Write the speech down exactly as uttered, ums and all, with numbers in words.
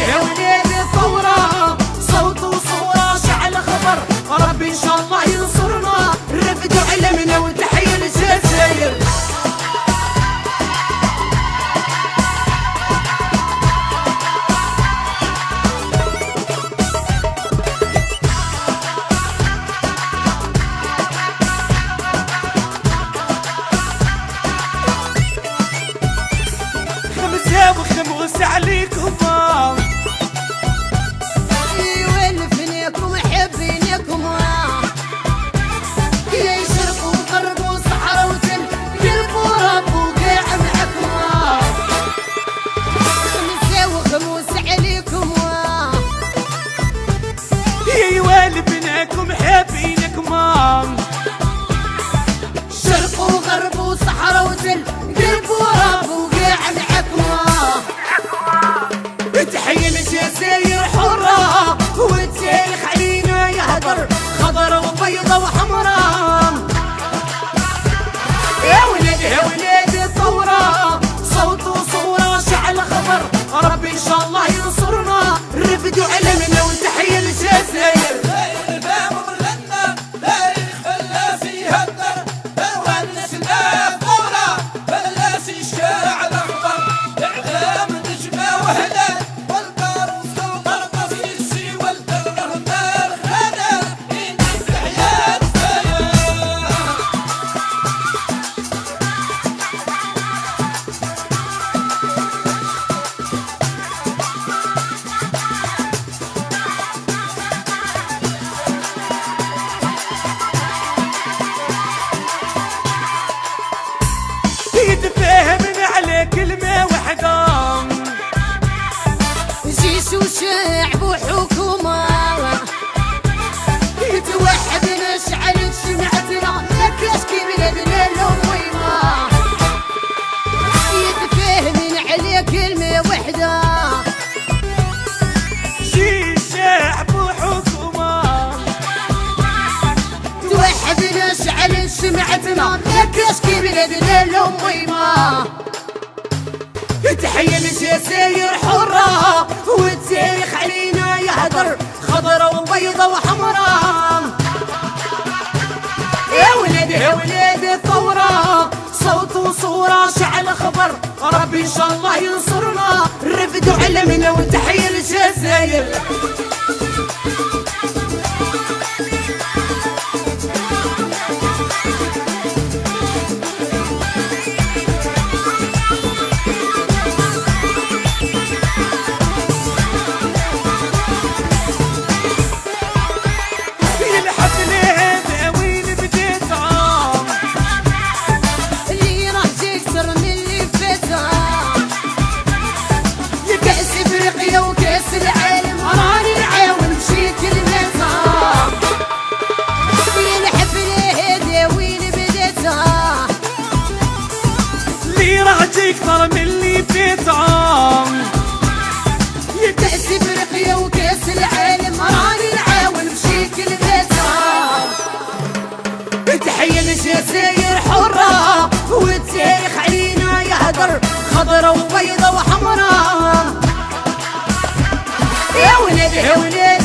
ولادي يا ولادي الثورة صوت وصورة شعل خبر ربي إن شاء الله ينصرنا رفدوا علمنا وتحية للجزائر. وخموس عليكم ايوه فينيكم حبينيكم يا يشرقوا وغربوا صحراء وتل قلبوا ربوا قاع معكم خمسة وخموس عليكم ايوه بناكم حبينيكم شرقوا وغربوا صحراء وتل قلبوا ربوا قاع معكم. تحية للجزائر حرة والتاريخ علينا يهدر خضرا وبيضا وحمراء. يا ولادي يا ولادي الثورة صوت وصورة شعل خبر ربي إن شاء الله ينصرنا رفدوا علمنا وتحية للجزائر. يتفاهمنا على كلمة واحدة جيش وشعب وحكومة يتوحد نشعل اجتماعاتنا لكاش كي بلادنا الأميمة يتفاهمنا على كلمة واحدة جيش شعب وحكومة توحد نشعل اجتماعاتنا لكاش كي بلادنا الأميمة. تحية للجزائر حرة والتاريخ علينا يهدر خضرا وبيضا وحمراء. يا ولادي يا ولادي الثورة صوت وصورة شعل خبر ربي إن شاء الله ينصرنا رفدوا علمنا وتحية للجزائر. اكثر من اللي فات عام كأس افريقيا وكأس العالم راني نعاون بشي كلمتها. تحية للجزائر حرة والتاريخ علينا يهدر خضرا وبيضا وحمراء. يا ولادي يا ولادي